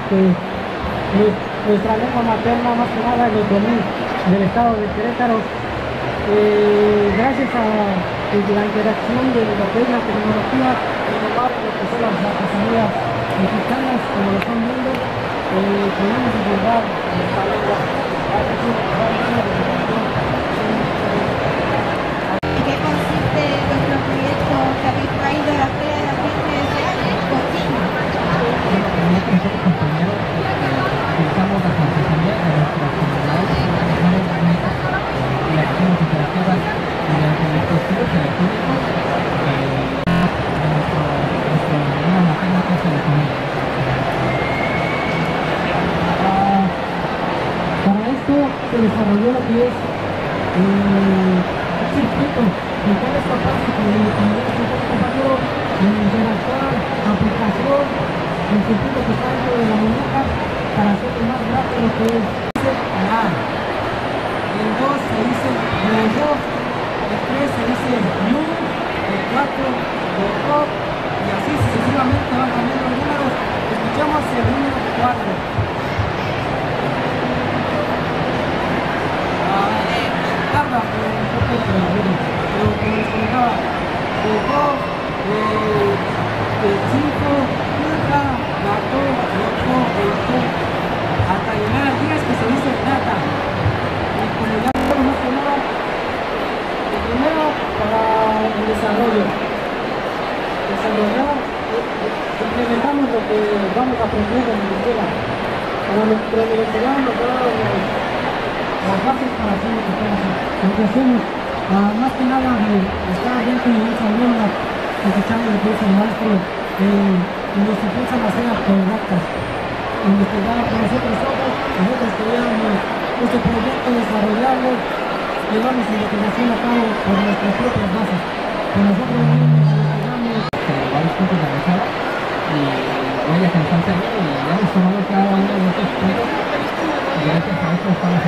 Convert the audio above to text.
nuestra lengua materna, más que nada el otomí del estado de Querétaro. Gracias a la interacción de lo que es la tecnología, innovar en lo que son las artesanías mexicanas, como lo están viendo, podemos divulgar nuestra lengua. ¿En qué consiste vuestro proyecto que habéis traído a la Feria de la Ciencia de este año? Cocina. Nosotros, compañeros, utilizamos las artesanías de nuestras comunidades, trabajamos bonitas y las hacemos interactivas mediante nuestros estudios electrónicos de nuestra lengua materna, que es el otomí. Para esto se desarrolló lo que es un circuito el cual es capaz de compañero de interactuar, aplicación, el circuito que está dentro de la muñeca para hacerlo más rápido que es A. El 2 se dice yo, el 3 se dice you, el 4 doctor, y así sucesivamente van cambiando los números. Escuchamos el número 4. Tarda un poco, pero como les comentaba, el 5, nunca, gato, loco, hasta llegar al 10 que se dice data. Y como ya vemos más que nada, el primero para el desarrollo. Desarrollar, implementamos lo que vamos a aprender en la escuela. Para nuestra universidad nos da las bases para hacer lo que estamos haciendo. Lo que hacemos, más que nada, estar dentro de un salón, escuchando lo que dice el maestro, nos impulsan a hacer autodidactas, investigar por nosotros solos. Nosotros queríamos este proyecto, desarrollarlo, llevar nuestra investigación a cabo por nuestras propias bases. Con nosotros mismos investigamos varios puntos de avanzada y huellas que nos han servido y ya hemos tomado cada uno de estos puntos y gracias a esto estamos